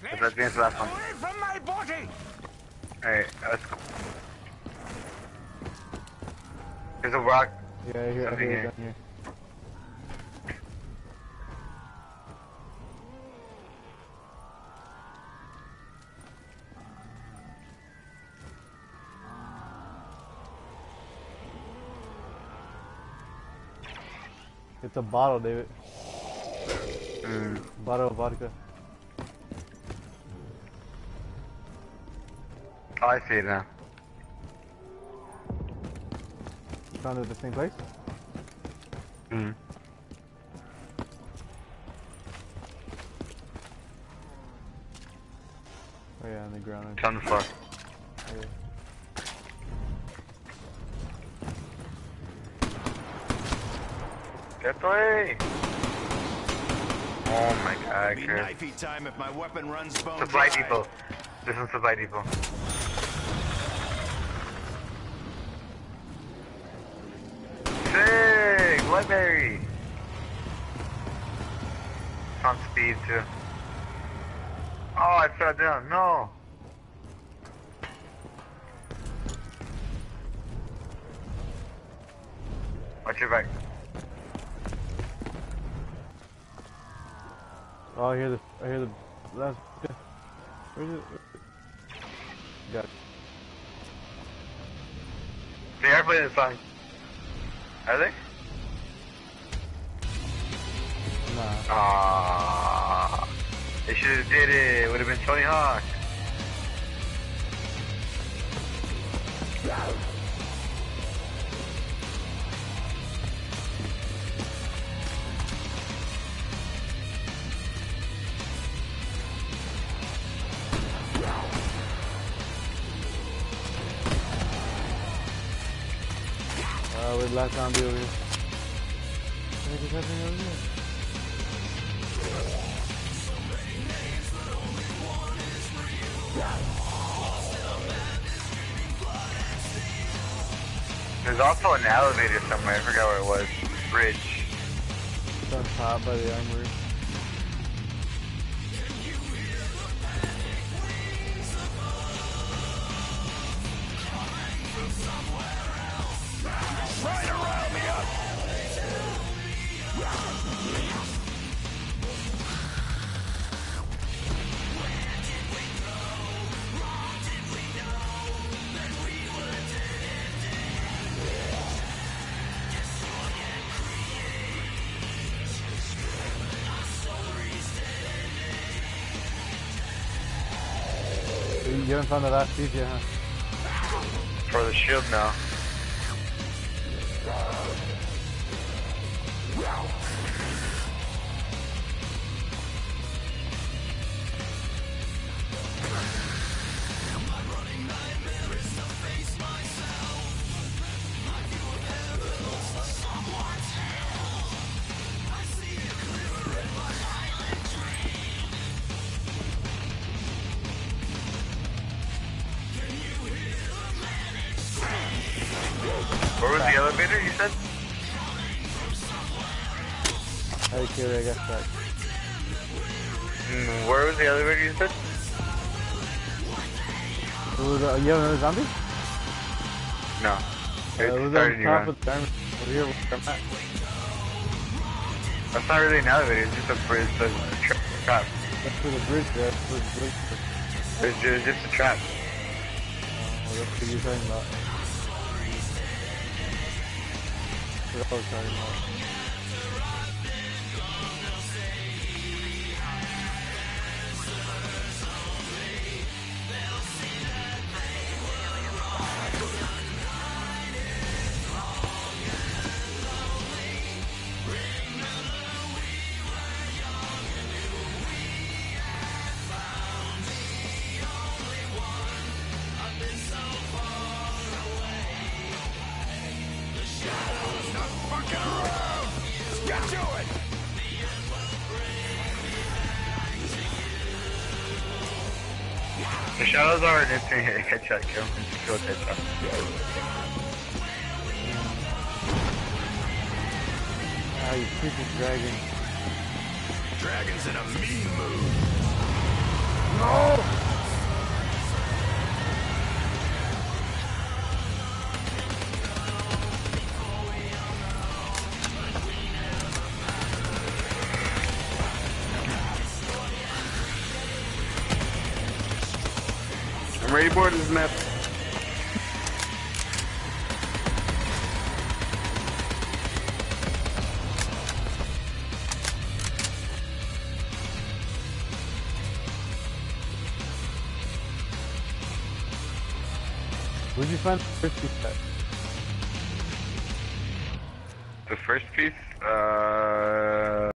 Let's advance the last one. Away from my body! Alright, let's go. There's a rock. Yeah, I hear it down here. It's a bottle, David. Bottle of vodka. Oh, I see it now. You found it at the same place? Oh yeah, on the ground. It's on the floor. Yeah. Get away! Oh my god, Be Chris. knifey time if my weapon runs bone Supply dry. depot. This is supply depot. Sick! Blackberry! It's on speed too. Oh, I fell down. No! Watch your back. Oh, I hear the last. Where's it? Got it. They are playing the song. Are they? Nah. Ah, they should have did it. It would have been Tony Hawk. Where's the last zombie over here? What is happening over here? There's also an elevator somewhere. I forgot where it was. Bridge. It's on top by the armory. Trying to rile me up! You haven't found the last piece yet, huh? For the shield now. Where was the elevator, you said? How do you kill it? I got stuck. Where was the elevator, you said? You have another zombie? No. It It's was starting on to top run. of the armory. Over here where I'm at. That's not really an elevator, it's just a bridge. It's a trap. That's for the bridge, there. That's for the bridge. It's just a trap. Well, that's what you're talking about. That's what I was talking about. The shadows are an instant headshot kill. Instant kill headshot. Ah, you stupid dragon. Dragon's in a mean mood. ready board is map. Where'd you find the first piece at? The first piece,